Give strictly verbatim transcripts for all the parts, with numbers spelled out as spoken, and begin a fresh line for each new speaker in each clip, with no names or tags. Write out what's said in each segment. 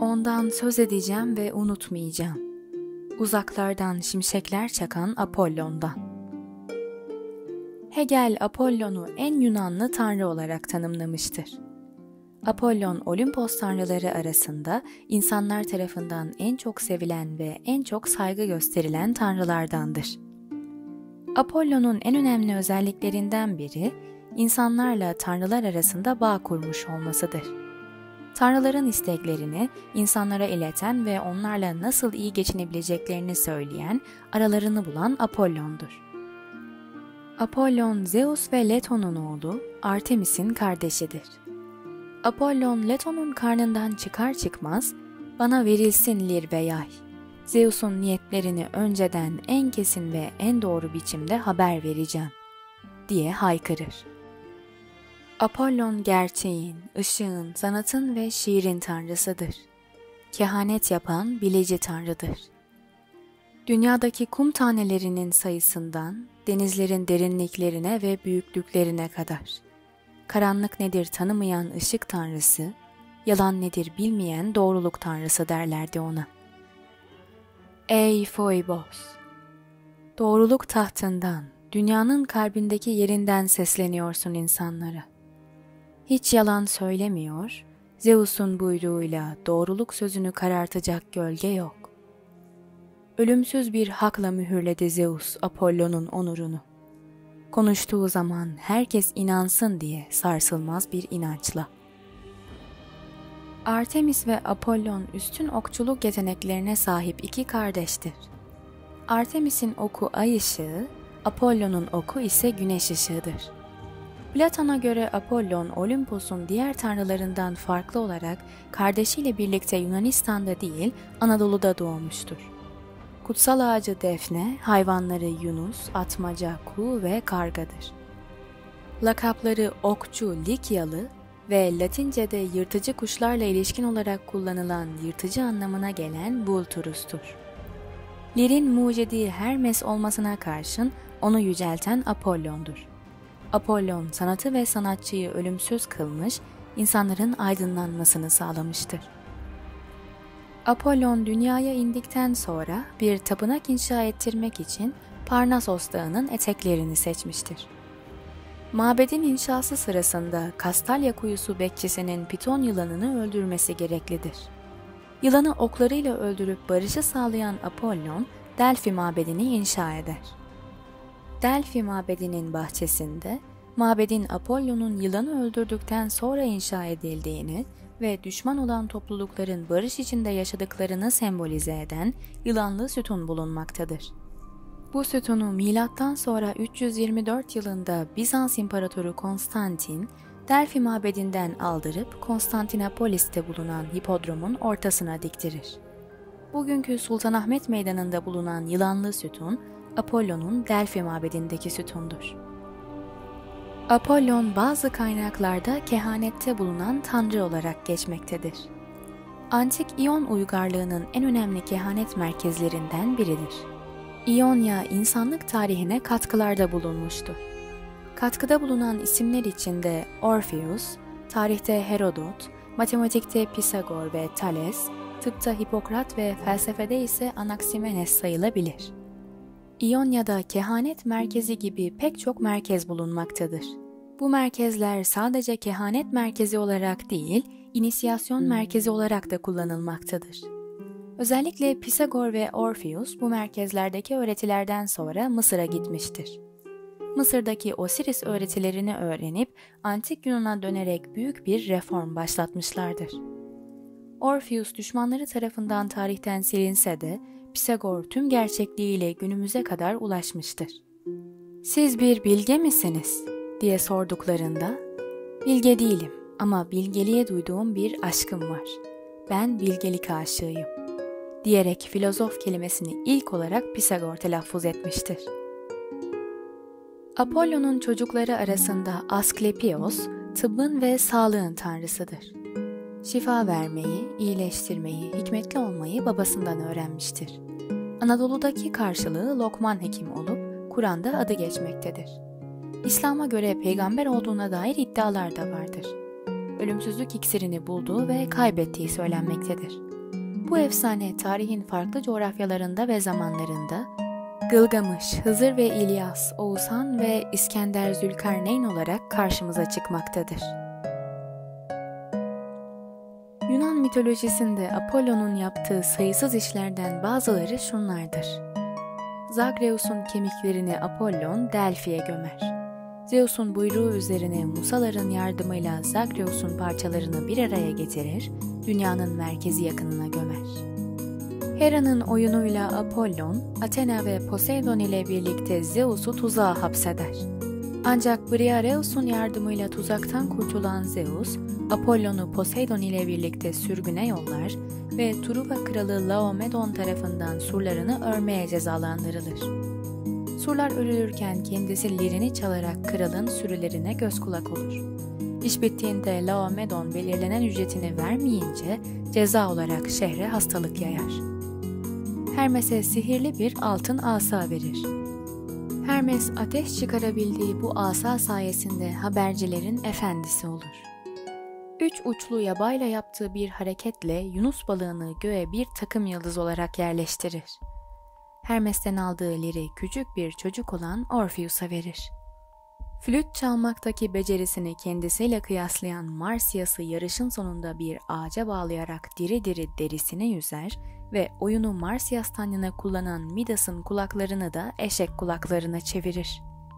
Ondan söz edeceğim ve unutmayacağım. Uzaklardan şimşekler çakan Apollon'dan. Hegel, Apollon'u en Yunanlı tanrı olarak tanımlamıştır. Apollon, Olimpos tanrıları arasında insanlar tarafından en çok sevilen ve en çok saygı gösterilen tanrılardandır. Apollon'un en önemli özelliklerinden biri, insanlarla tanrılar arasında bağ kurmuş olmasıdır. Tanrıların isteklerini insanlara ileten ve onlarla nasıl iyi geçinebileceklerini söyleyen, aralarını bulan Apollon'dur. Apollon, Zeus ve Leto'nun oğlu, Artemis'in kardeşidir. Apollon, Leto'nun karnından çıkar çıkmaz, "Bana verilsin lir ve yay. Zeus'un niyetlerini önceden en kesin ve en doğru biçimde haber vereceğim," diye haykırır. Apollon, gerçeğin, ışığın, sanatın ve şiirin tanrısıdır. Kehanet yapan bilici tanrıdır. Dünyadaki kum tanelerinin sayısından, denizlerin derinliklerine ve büyüklüklerine kadar. Karanlık nedir tanımayan ışık tanrısı, yalan nedir bilmeyen doğruluk tanrısı derlerdi ona. Ey Foibos! Doğruluk tahtından, dünyanın kalbindeki yerinden sesleniyorsun insanlara. Hiç yalan söylemiyor, Zeus'un buyruğuyla doğruluk sözünü karartacak gölge yok. Ölümsüz bir hakla mühürledi Zeus Apollon'un onurunu. Konuştuğu zaman herkes inansın diye sarsılmaz bir inançla. Artemis ve Apollon üstün okçuluk yeteneklerine sahip iki kardeştir. Artemis'in oku ay ışığı, Apollon'un oku ise güneş ışığıdır. Platon'a göre Apollon, Olimpos'un diğer tanrılarından farklı olarak kardeşiyle birlikte Yunanistan'da değil, Anadolu'da doğmuştur. Kutsal ağacı Defne, hayvanları Yunus, Atmaca, Kuğu ve Kargadır. Lakapları Okçu, Likyalı ve Latince'de yırtıcı kuşlarla ilişkin olarak kullanılan yırtıcı anlamına gelen Vulturus'tur. Lir'in mucidi Hermes olmasına karşın onu yücelten Apollon'dur. Apollon, sanatı ve sanatçıyı ölümsüz kılmış, insanların aydınlanmasını sağlamıştır. Apollon dünyaya indikten sonra bir tapınak inşa ettirmek için Parnasos Dağı'nın eteklerini seçmiştir. Mabedin inşası sırasında Kastalya kuyusu bekçisinin piton yılanını öldürmesi gereklidir. Yılanı oklarıyla öldürüp barışı sağlayan Apollon, Delphi mabedini inşa eder. Delphi mabedinin bahçesinde, mabedin Apollon'un yılanı öldürdükten sonra inşa edildiğini ve düşman olan toplulukların barış içinde yaşadıklarını sembolize eden yılanlı sütun bulunmaktadır. Bu sütunu milattan sonra üç yüz yirmi dört yılında Bizans İmparatoru Konstantin, Delphi mabedinden aldırıp Konstantinopolis'te bulunan hipodromun ortasına diktirir. Bugünkü Sultanahmet Meydanı'nda bulunan yılanlı sütun, Apollon'un Delphi mabedindeki sütundur. Apollon bazı kaynaklarda kehanette bulunan tanrı olarak geçmektedir. Antik İyon uygarlığının en önemli kehanet merkezlerinden biridir. İonya, insanlık tarihine katkılarda bulunmuştur. Katkıda bulunan isimler içinde Orpheus, tarihte Herodot, matematikte Pisagor ve Thales, tıpta Hipokrat ve felsefede ise Anaximenes sayılabilir. İonya'da kehanet merkezi gibi pek çok merkez bulunmaktadır. Bu merkezler sadece kehanet merkezi olarak değil, inisiyasyon merkezi olarak da kullanılmaktadır. Özellikle Pisagor ve Orpheus bu merkezlerdeki öğretilerden sonra Mısır'a gitmiştir. Mısır'daki Osiris öğretilerini öğrenip Antik Yunan'a dönerek büyük bir reform başlatmışlardır. Orpheus düşmanları tarafından tarihten silinse de Pisagor tüm gerçekliğiyle günümüze kadar ulaşmıştır. "Siz bir bilge misiniz?" diye sorduklarında, "Bilge değilim ama bilgeliğe duyduğum bir aşkım var. Ben bilgelik aşığıyım," diyerek filozof kelimesini ilk olarak Pisagor telaffuz etmiştir. Apollon'un çocukları arasında Asklepios, tıbbın ve sağlığın tanrısıdır. Şifa vermeyi, iyileştirmeyi, hikmetli olmayı babasından öğrenmiştir. Anadolu'daki karşılığı Lokman Hekim olup Kur'an'da adı geçmektedir. İslam'a göre peygamber olduğuna dair iddialar da vardır. Ölümsüzlük iksirini bulduğu ve kaybettiği söylenmektedir. Bu efsane tarihin farklı coğrafyalarında ve zamanlarında Gılgamış, Hızır ve İlyas, Oğuzhan ve İskender Zülkarneyn olarak karşımıza çıkmaktadır. Yunan mitolojisinde Apollon'un yaptığı sayısız işlerden bazıları şunlardır. Zagreus'un kemiklerini Apollon Delfi'ye gömer. Zeus'un buyruğu üzerine Musaların yardımıyla Zagreus'un parçalarını bir araya getirir, dünyanın merkezi yakınına gömer. Hera'nın oyunuyla Apollon, Athena ve Poseidon ile birlikte Zeus'u tuzağa hapseder. Ancak Briareus'un yardımıyla tuzaktan kurtulan Zeus, Apollon'u Poseidon ile birlikte sürgüne yollar ve Truva kralı Laomedon tarafından surlarını örmeye cezalandırılır. Surlar örülürken kendisi lirini çalarak kralın sürülerine göz kulak olur. İş bittiğinde Laomedon belirlenen ücretini vermeyince ceza olarak şehre hastalık yayar. Hermes'e sihirli bir altın asa verir. Hermes ateş çıkarabildiği bu asa sayesinde habercilerin efendisi olur. Üç uçlu yabayla yaptığı bir hareketle Yunus balığını göğe bir takım yıldız olarak yerleştirir. Hermes'ten aldığı liri küçük bir çocuk olan Orpheus'a verir. Flüt çalmaktaki becerisini kendisiyle kıyaslayan Marsyas'ı yarışın sonunda bir ağaca bağlayarak diri diri derisine yüzer ve oyunu Marsyas'tan yana kullanan Midas'ın kulaklarını da eşek kulaklarına çevirir.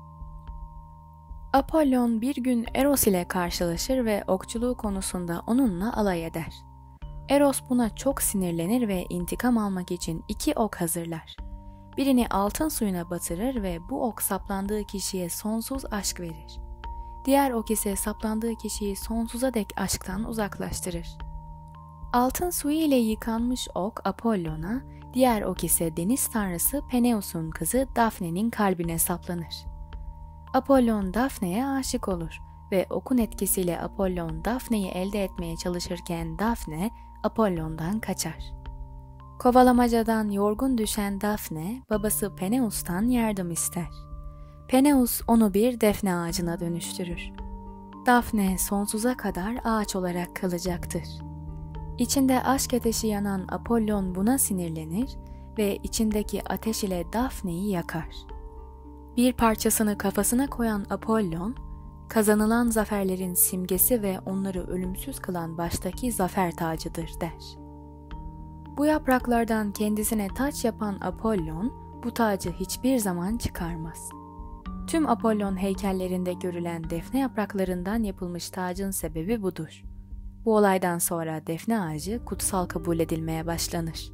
Apollon bir gün Eros ile karşılaşır ve okçuluğu konusunda onunla alay eder. Eros buna çok sinirlenir ve intikam almak için iki ok hazırlar. Birini altın suyuna batırır ve bu ok saplandığı kişiye sonsuz aşk verir. Diğer ok ise saplandığı kişiyi sonsuza dek aşktan uzaklaştırır. Altın suyu ile yıkanmış ok Apollon'a, diğer ok ise deniz tanrısı Peneus'un kızı Daphne'nin kalbine saplanır. Apollon Daphne'ye aşık olur ve okun etkisiyle Apollon Daphne'yi elde etmeye çalışırken Daphne Apollon'dan kaçar. Kovalamacadan yorgun düşen Daphne, babası Peneus'tan yardım ister. Peneus onu bir defne ağacına dönüştürür. Daphne sonsuza kadar ağaç olarak kalacaktır. İçinde aşk ateşi yanan Apollon buna sinirlenir ve içindeki ateş ile Daphne'yi yakar. Bir parçasını kafasına koyan Apollon, kazanılan zaferlerin simgesi ve onları ölümsüz kılan baştaki zafer tacıdır der. Bu yapraklardan kendisine taç yapan Apollon, bu tacı hiçbir zaman çıkarmaz. Tüm Apollon heykellerinde görülen defne yapraklarından yapılmış tacın sebebi budur. Bu olaydan sonra defne ağacı kutsal kabul edilmeye başlanır.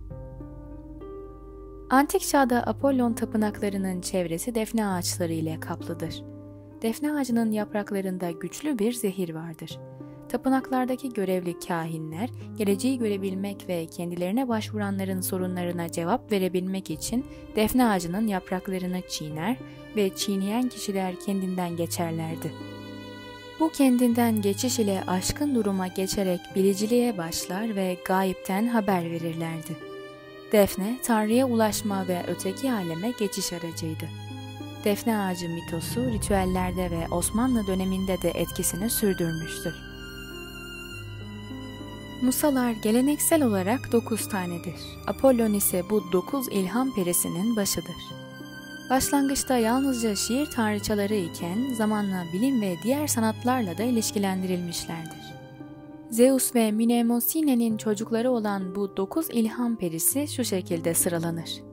Antik çağda Apollon tapınaklarının çevresi defne ağaçları ile kaplıdır. Defne ağacının yapraklarında güçlü bir zehir vardır. Tapınaklardaki görevli kâhinler, geleceği görebilmek ve kendilerine başvuranların sorunlarına cevap verebilmek için defne ağacının yapraklarını çiğner ve çiğneyen kişiler kendinden geçerlerdi. Bu kendinden geçiş ile aşkın duruma geçerek biliciliğe başlar ve gayipten haber verirlerdi. Defne, Tanrı'ya ulaşma ve öteki aleme geçiş aracıydı. Defne ağacı mitosu ritüellerde ve Osmanlı döneminde de etkisini sürdürmüştür. Musalar geleneksel olarak dokuz tanedir. Apollon ise bu dokuz ilham perisinin başıdır. Başlangıçta yalnızca şiir tanrıçaları iken zamanla bilim ve diğer sanatlarla da ilişkilendirilmişlerdir. Zeus ve Mnemosyne'nin çocukları olan bu dokuz ilham perisi şu şekilde sıralanır.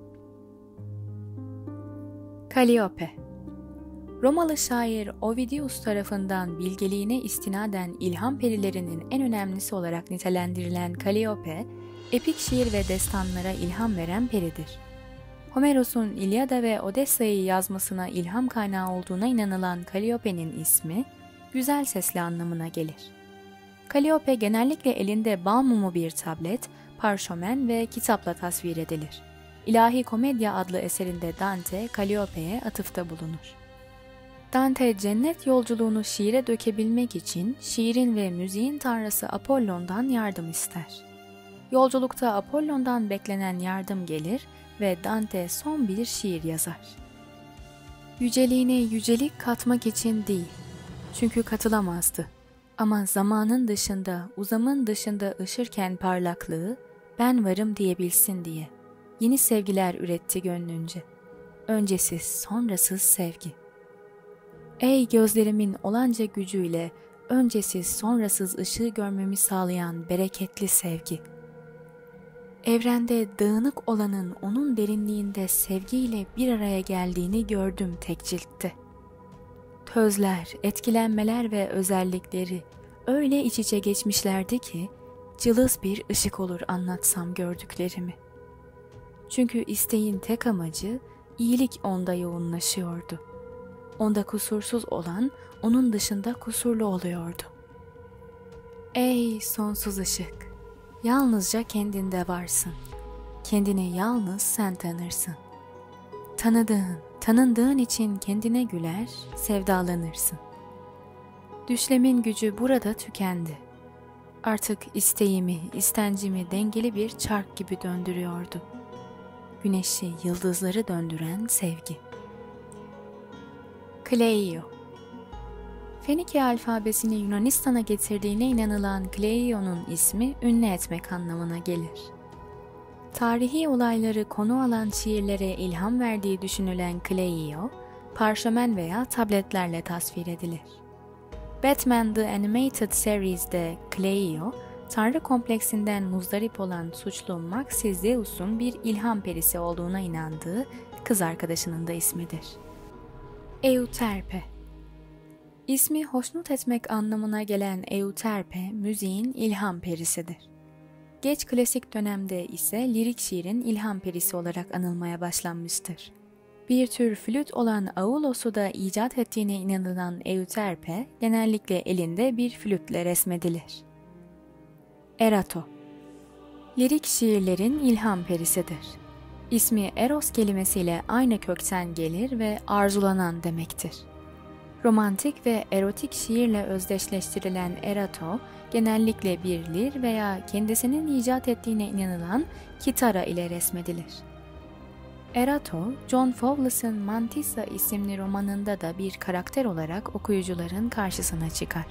Kalliope. Romalı şair Ovidius tarafından bilgeliğine istinaden ilham perilerinin en önemlisi olarak nitelendirilen Kalliope, epik şiir ve destanlara ilham veren peridir. Homeros'un İlyada ve Odessa'yı yazmasına ilham kaynağı olduğuna inanılan Kalliope'nin ismi, güzel sesli anlamına gelir. Kalliope genellikle elinde bal mumu bir tablet, parşömen ve kitapla tasvir edilir. İlahi Komedya adlı eserinde Dante, Kalliope'ye atıfta bulunur. Dante, cennet yolculuğunu şiire dökebilmek için şiirin ve müziğin tanrısı Apollon'dan yardım ister. Yolculukta Apollon'dan beklenen yardım gelir ve Dante son bir şiir yazar. Yüceliğine yücelik katmak için değil, çünkü katılamazdı. Ama zamanın dışında, uzamın dışında ışırken parlaklığı, ben varım diyebilsin diye yeni sevgiler üretti gönlünce. Öncesiz, sonrasız sevgi. Ey gözlerimin olanca gücüyle öncesiz, sonrasız ışığı görmemi sağlayan bereketli sevgi. Evrende dağınık olanın onun derinliğinde sevgiyle bir araya geldiğini gördüm tek ciltte. Tözler, etkilenmeler ve özellikleri öyle iç içe geçmişlerdi ki, cılız bir ışık olur anlatsam gördüklerimi. Çünkü isteğin tek amacı, iyilik onda yoğunlaşıyordu. Onda kusursuz olan, onun dışında kusurlu oluyordu. Ey sonsuz ışık! Yalnızca kendinde varsın. Kendini yalnız sen tanırsın. Tanıdığın, tanındığın için kendine güler, sevdalanırsın. Düşlemin gücü burada tükendi. Artık isteğimi, istencimi dengeli bir çark gibi döndürüyordu. Güneşi, yıldızları döndüren sevgi. Kleio. Fenike alfabesini Yunanistan'a getirdiğine inanılan Kleio'nun ismi ünlü etmek anlamına gelir. Tarihi olayları konu alan şiirlere ilham verdiği düşünülen Kleio, parşömen veya tabletlerle tasvir edilir. Batman The Animated Series'de Kleio, Tanrı kompleksinden muzdarip olan suçlu Maxi Zeus'un bir ilham perisi olduğuna inandığı kız arkadaşının da ismidir. Euterpe. İsmi hoşnut etmek anlamına gelen Euterpe, müziğin ilham perisidir. Geç klasik dönemde ise lirik şiirin ilham perisi olarak anılmaya başlanmıştır. Bir tür flüt olan Aulos'u da icat ettiğine inanılan Euterpe, genellikle elinde bir flütle resmedilir. Erato. Lirik şiirlerin ilham perisidir. İsmi Eros kelimesiyle aynı kökten gelir ve arzulanan demektir. Romantik ve erotik şiirle özdeşleştirilen Erato, genellikle bir lir veya kendisinin icat ettiğine inanılan kitara ile resmedilir. Erato, John Fowles'ın Mantissa isimli romanında da bir karakter olarak okuyucuların karşısına çıkar.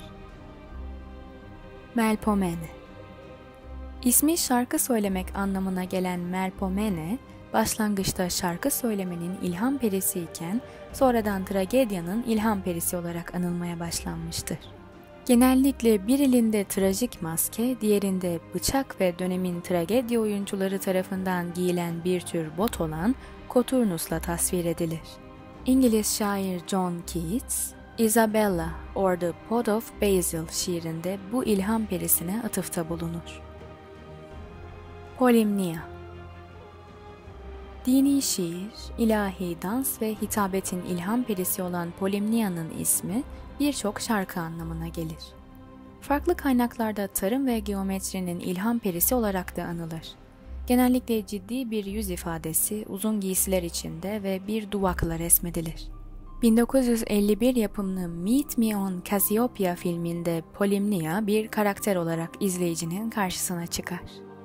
Melpomene. İsmi şarkı söylemek anlamına gelen Melpomene, başlangıçta şarkı söylemenin ilham perisi iken sonradan tragedyanın ilham perisi olarak anılmaya başlanmıştır. Genellikle bir elinde trajik maske, diğerinde bıçak ve dönemin tragedya oyuncuları tarafından giyilen bir tür bot olan Koturnus'la tasvir edilir. İngiliz şair John Keats, Isabella or the Pot of Basil şiirinde bu ilham perisine atıfta bulunur. Polimnia. Dini şiir, ilahi dans ve hitabetin ilham perisi olan Polimnia'nın ismi birçok şarkı anlamına gelir. Farklı kaynaklarda tarım ve geometrinin ilham perisi olarak da anılır. Genellikle ciddi bir yüz ifadesi, uzun giysiler içinde ve bir duvakla resmedilir. bin dokuz yüz elli bir yapımlı Meet Me on Cassiopeia filminde Polimnia bir karakter olarak izleyicinin karşısına çıkar.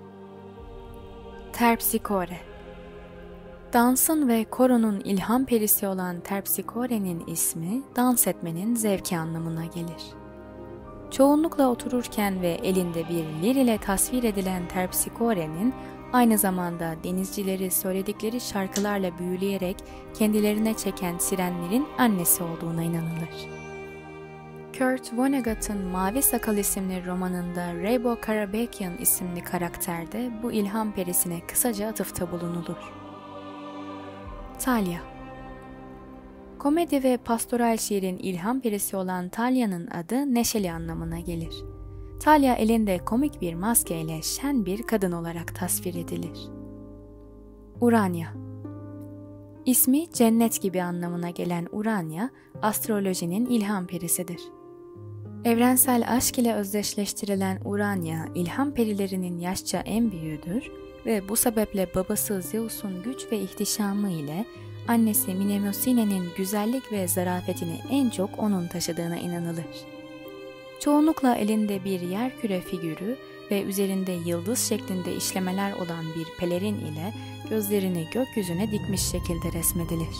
Terpsichore. Dansın ve koronun ilham perisi olan Terpsichore'nin ismi, dans etmenin zevki anlamına gelir. Çoğunlukla otururken ve elinde bir lir ile tasvir edilen Terpsichore'nin, aynı zamanda denizcileri söyledikleri şarkılarla büyüleyerek kendilerine çeken sirenlerin annesi olduğuna inanılır. Kurt Vonnegut'ın Mavi Sakal isimli romanında Rebo Karabekian isimli karakterde bu ilham perisine kısaca atıfta bulunulur. Talya. Komedi ve pastoral şiirin ilham perisi olan Talya'nın adı neşeli anlamına gelir. Talya elinde komik bir maskeyle şen bir kadın olarak tasvir edilir. Urania. İsmi cennet gibi anlamına gelen Urania, astrolojinin ilham perisidir. Evrensel aşk ile özdeşleştirilen Urania, ilham perilerinin yaşça en büyüğüdür ve bu sebeple babası Zeus'un güç ve ihtişamı ile annesi Mnemosyne'nin güzellik ve zarafetini en çok onun taşıdığına inanılır. Çoğunlukla elinde bir yerküre figürü ve üzerinde yıldız şeklinde işlemeler olan bir pelerin ile gözlerini gökyüzüne dikmiş şekilde resmedilir.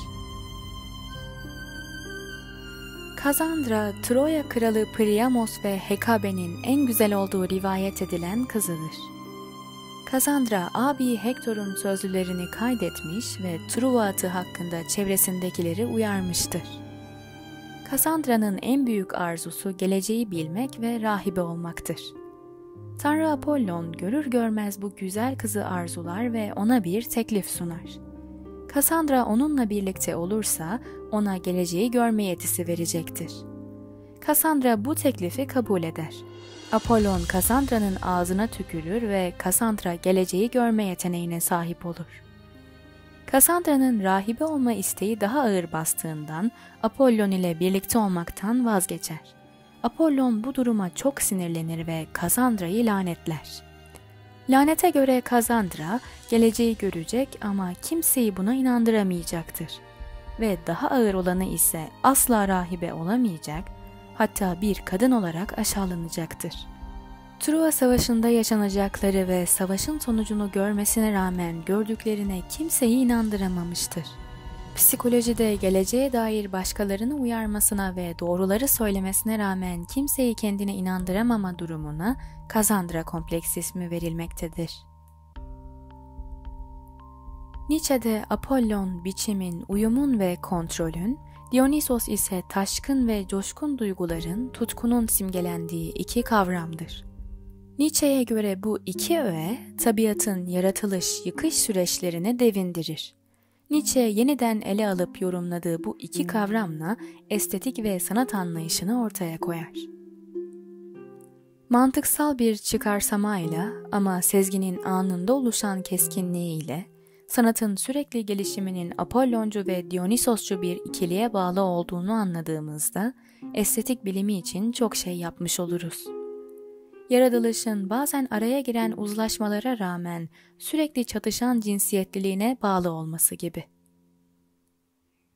Kazandra, Troya kralı Priamos ve Hekabe'nin en güzel olduğu rivayet edilen kızıdır. Kassandra, abi Hektor'un sözlülerini kaydetmiş ve Truva atı hakkında çevresindekileri uyarmıştır. Kassandra'nın en büyük arzusu geleceği bilmek ve rahibe olmaktır. Tanrı Apollon görür görmez bu güzel kızı arzular ve ona bir teklif sunar. Kassandra onunla birlikte olursa ona geleceği görme yetisi verecektir. Kassandra bu teklifi kabul eder. Apollon Kassandra'nın ağzına tükürür ve Kassandra geleceği görme yeteneğine sahip olur. Kassandra'nın rahibe olma isteği daha ağır bastığından Apollon ile birlikte olmaktan vazgeçer. Apollon bu duruma çok sinirlenir ve Kassandra'yı lanetler. Lanete göre Kassandra geleceği görecek ama kimseyi buna inandıramayacaktır. Ve daha ağır olanı ise asla rahibe olamayacak, hatta bir kadın olarak aşağılanacaktır. Truva Savaşı'nda yaşanacakları ve savaşın sonucunu görmesine rağmen gördüklerine kimseyi inandıramamıştır. Psikolojide geleceğe dair başkalarını uyarmasına ve doğruları söylemesine rağmen kimseyi kendine inandıramama durumuna Kassandra kompleksi ismi verilmektedir. Nietzsche'de Apollon biçimin, uyumun ve kontrolün, Dionysos ise taşkın ve coşkun duyguların, tutkunun simgelendiği iki kavramdır. Nietzsche'ye göre bu iki öğe, tabiatın yaratılış, yıkış süreçlerini devindirir. Nietzsche yeniden ele alıp yorumladığı bu iki kavramla estetik ve sanat anlayışını ortaya koyar. Mantıksal bir çıkarsamayla ama sezginin anında oluşan keskinliğiyle, sanatın sürekli gelişiminin Apolloncu ve Dionysosçu bir ikiliye bağlı olduğunu anladığımızda, estetik bilimi için çok şey yapmış oluruz. Yaratılışın bazen araya giren uzlaşmalara rağmen sürekli çatışan cinsiyetliliğine bağlı olması gibi.